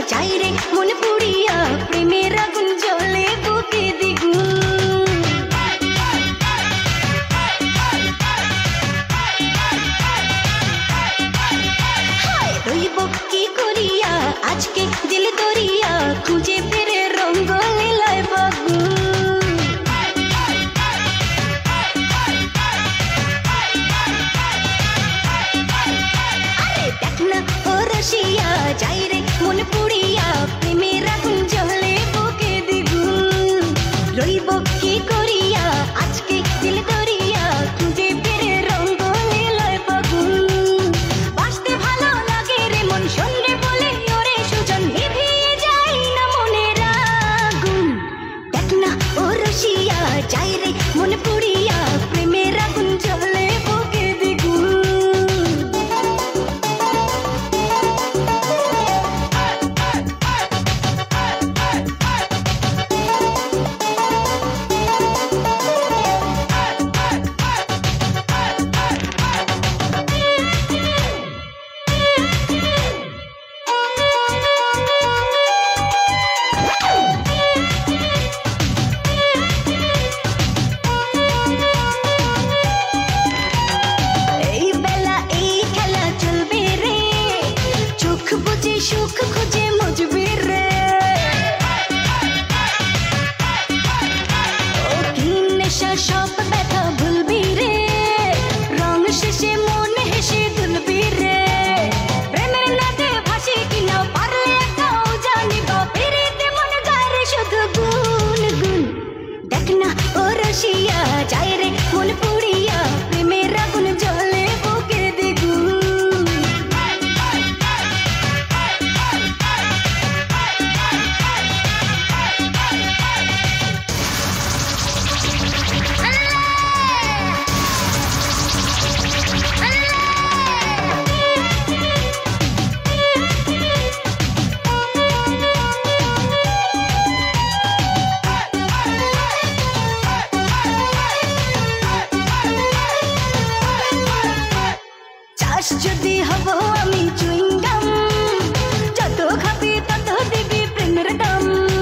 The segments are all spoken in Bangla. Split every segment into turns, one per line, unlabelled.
যাই রে মন পুড়িয়া প্রেমের আগুন জ্বলে বুকে দ্বিগুণ। হায় রইব কি করিয়া আজকে দিল দরিয়া খুঁজে ফিরে রঙ্গ লীলায় বাগুন। রসিয়া যাই রে মন পুড়িয়া প্রেমের আগুন জ্বলে বুকে দ্বিগুণ। রইব কি করিয়া আজকে দিল দরিয়া খুঁজে ফিরে রঙ্গ লীলায় ফাগুন। বাসতে ভালো লাগে রে মন শোনে বলে ওরে সুজন নিভিয়ে যায় না মনের আগুন। দেখ না ও রসিয়া যাই রে মন পুড়িয়া প্রেমের আগুন জ্বলে বুকে দ্বিগুণ। সুখ খুঁজে মজবি রে ও কি নেশা সব ব্যথা ভুলবি রে রং শেষে মনে হেসে দুলবি রে প্রেমের নাতে ভাসি কিনা পারলে একটাও জানিব ফিরিতে মন গায়ে শুধু গুন গুন। দেখ না ও রসিয়া যাই রে মন পুড়িয়া প্রেমের আগুন জ্বলে বুকে দ্বিগুণ। যদি হব আমি চুইংগাম যত খাবি তত দিবি প্রেমের দাম।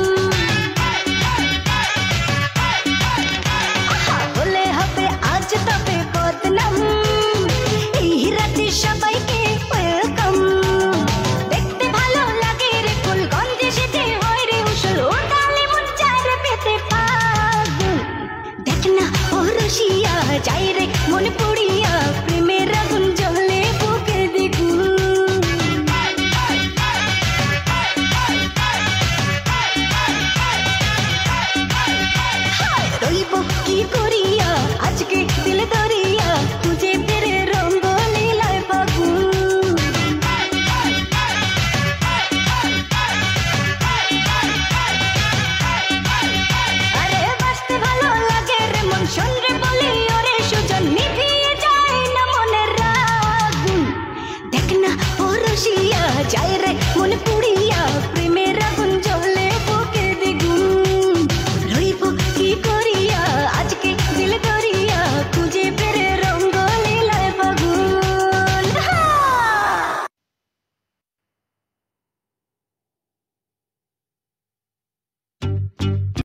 বলে হবে আজ তবে বদনাম এই রাতে সবাইকে ওয়েলকাম। দেখতে ভালো লাগে রে ফুল গন্ধে সেতে হয় রে উসুল ওটালে মন চার পেতে পাগুন। দেখ না ও রসিয়া যাই রে মন পুড়িয়া প্রেমের আগুন জ্বলে বুকে দ্বিগুণ। রইব কি